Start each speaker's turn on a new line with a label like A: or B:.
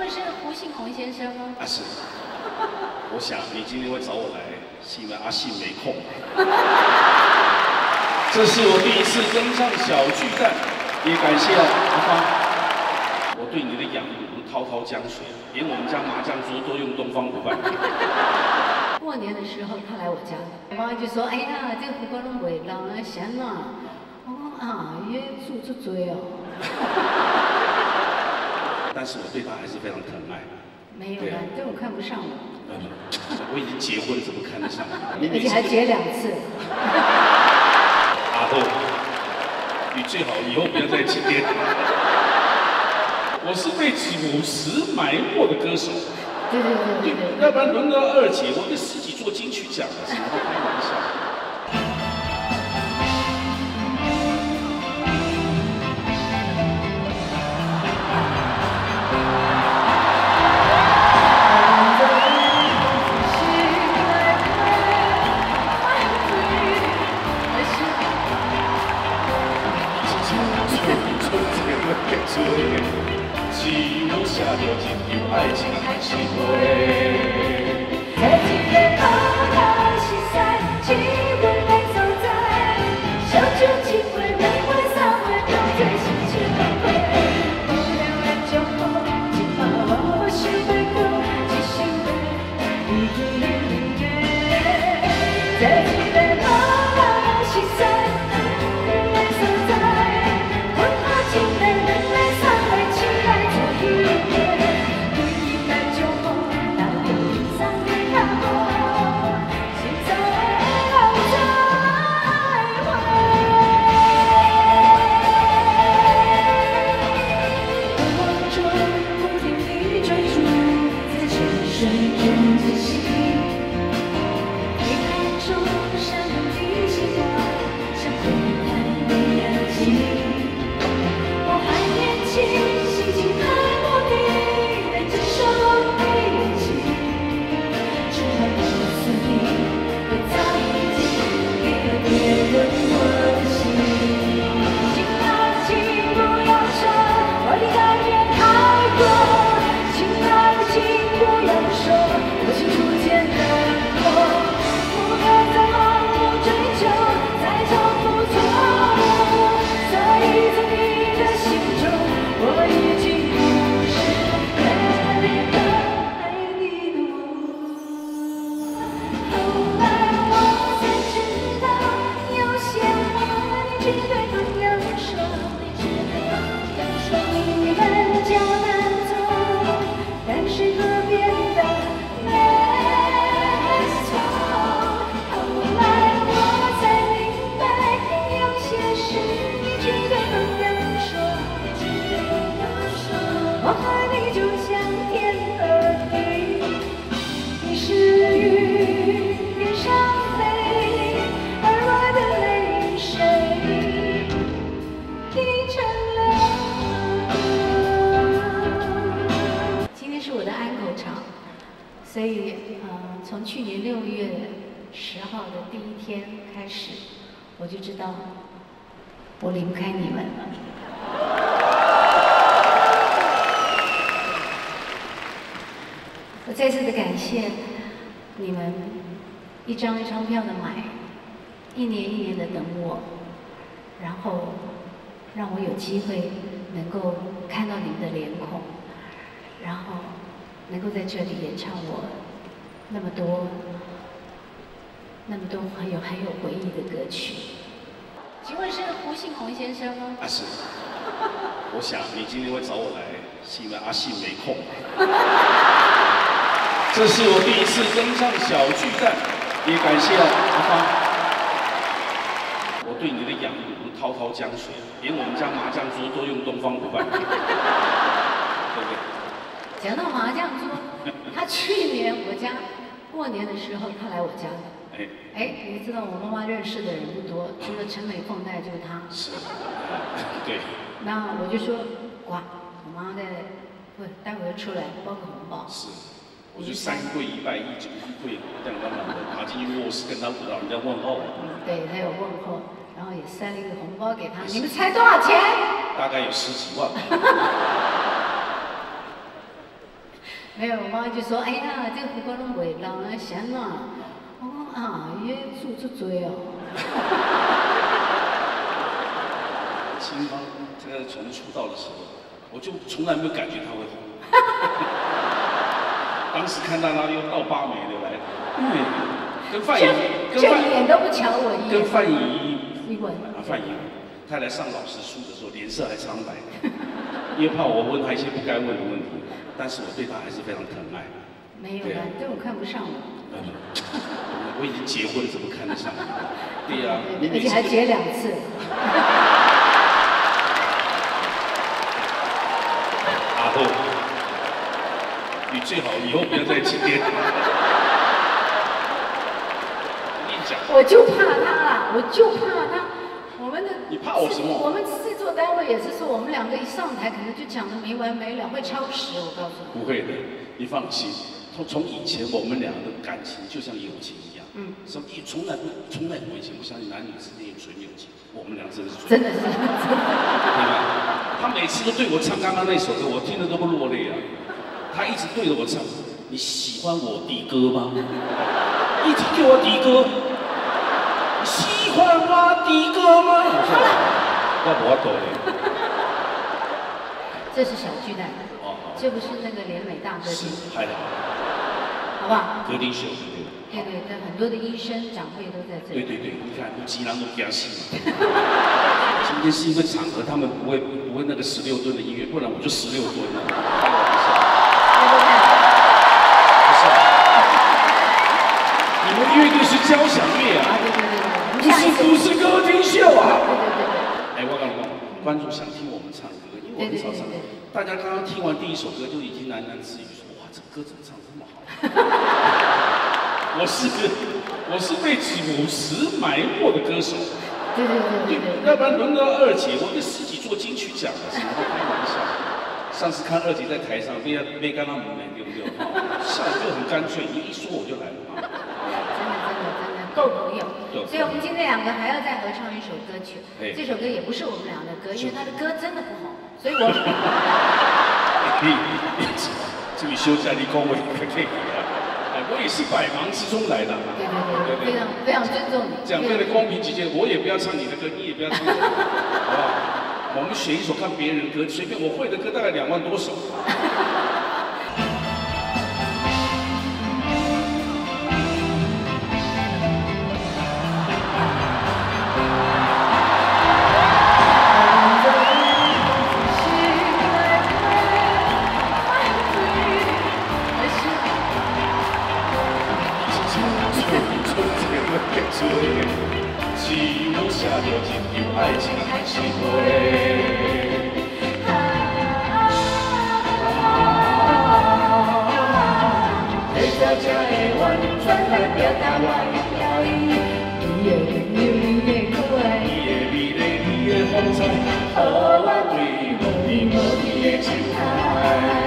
A: 问是胡信宏先生吗？
B: 啊，是。我想你今天会找我来，是因为阿信没空。这是我第一次登上小巨蛋，也感谢阿芳。我对你的养育如滔滔江水，连我们家麻将桌都用东方500。
A: 过年的时候他来我家，我妈就说：“哎呀，这个火锅拢袂老啊，咸呐。”我讲啊，伊煮足多哦。
B: 但是我对他还是非常疼爱。
A: 没有啦，对我看不上我。
B: 我已经结婚，怎么看得上？
A: 而且还结2次。
B: 阿后，你最好以后不要再今天。我是被主持埋没的歌手。
A: 对，
B: 要不然轮到2姐，我跟10几座金曲奖了，什么都开玩笑。只有写着一场爱情的诗句。在一个高高西山，气温来走在，小酒几杯，人会散会，都在心情崩溃。不了了酒后，今晚我是会哭，即兴的音乐。在一个高高西山，人来走在，文化情人人来散会，情来做音乐。对一坛酒后，那路上的他我，心在老再会。我中不停地追逐，在沉睡中自省。黑暗中闪亮的星光，像昏暗的眼睛。我还年轻，心情还莫名，能接受你的情，只好告诉你，我早已经给了别人我的心。亲爱的，请不要说我的改变太多，亲爱的，请不要说我是逐渐冷漠，不该再盲目追求，再重复错误，所以在你的心中，我已经不是原来的爱你的我。后来我才知道，有些话你只对朋友说，你们较难做，但是河边的没错。后来我才明白，有些事你只对朋友说，我爱你就像天和地，你是雨天上飞，而我的泪水滴成了。今天是我的安口场，所以从去年6月10号的第1天开始，我就知道我离不开你们了。我再次的感谢你们一张一张票的买，一年一年的等我，然后让我有机会能够看到你们的脸孔，然后能够在这里演唱我那么多很有回忆的歌曲。请问是胡信宏先生吗？ 啊，是。我想你今天会找我来，是因为阿信没空。这是我第一次登上小巨蛋，也感谢阿芳。我对你的养育如滔滔江水，连我们家麻将桌都用东方500。对不对？
A: 讲到麻将桌，他去年我家过年的时候，他来我家。你知道我妈妈认识的人不多，除了陈美凤带就是他。
B: 是。对。
A: 那我就说，哇，我妈待会儿出来包个红包。
B: 是。我就3跪1拜1，9跪，这样慢慢的爬进去卧室跟他舞蹈，人家问候。
A: 对，他有问候，然后也塞了一个红包给他。你们猜多少钱？
B: 大概有10几万。
A: 没有，我妈妈就说：“哎呀，这个火锅拢袂老啊，咸呐。”我讲啊，伊煮足多哦。
C: 青芳，这个从出道的时候，我就从来没有感觉她会红。当时看到她又倒八眉的来，跟范颖，
A: 正脸都不瞧我一眼。
C: 跟范颖
A: 一吻
C: 啊，范颖，她来上老师书的时候，脸色还苍白，因为怕我问她一些不该问的问题。但是我对她还是非常疼爱。
A: 没有啦，根本看不上我。
C: 我已经结婚，怎么看得上？对呀，
A: 而且还结2次。
C: 阿后，你最好以后不要再今天。我跟你讲，
A: 我就怕他啦，我就怕他。我们的
C: 你怕我什么？
A: 我们制作单位也是说，我们2个一上台，可能就讲的没完没了，会超时。我告诉你，
C: 不会的，你放心。从以前我们俩的感情就像友情一样，什么从来不会情，我相信男女之间有纯友情，我们俩真的是
A: 真的是，
C: 对吧？他每次都对我唱刚刚那首歌，我听了都不落泪啊。他一直对着我唱，你喜欢我的歌吗？一直给我的歌，你喜欢我的歌吗？我无法度嘞。
A: 这是小巨蛋，这不是那个联美大歌厅，
C: 嗨的，
A: 好不好？
C: 歌厅秀，
A: 对，很多的医生长辈都在这里。
C: 对，你看，有几人都惊死嘛。今天是一个场合，他们不会那个16吨的音乐，不然我就16吨了。不是，你们乐队是交响乐啊，不是歌厅秀啊。对。哎，我跟你讲，观众想听我们唱歌，因为我很少唱。大家刚刚听完第1首歌就已经喃喃自语说：“哇，这歌怎么唱这么好？”我是被主持埋没的歌手。对，要不然轮到2姐，我跟10几座金曲奖了，什么都开玩笑。上次看2姐在台上，没跟他们美，对不对？上来就很干脆，你一说我就来了嘛。
A: 真的够朋友。所以我们今天2个还要再合唱一首歌曲。这首歌也不是我们俩的歌，因为他的歌真的不好，所以我。这里休假，你讲我可以啊。我也是百忙之中来的。对， 非常尊重你。
C: 这样为了公平起见，我也不要唱你的歌，你也不要唱我的歌，好不好？我们选一首看别人歌，随便我会的歌大概2万多首。下着进入爱情还是会。在这这的完全来表达我的爱意。你的可爱，你的美丽，你的风采，予我对无边无际的情怀。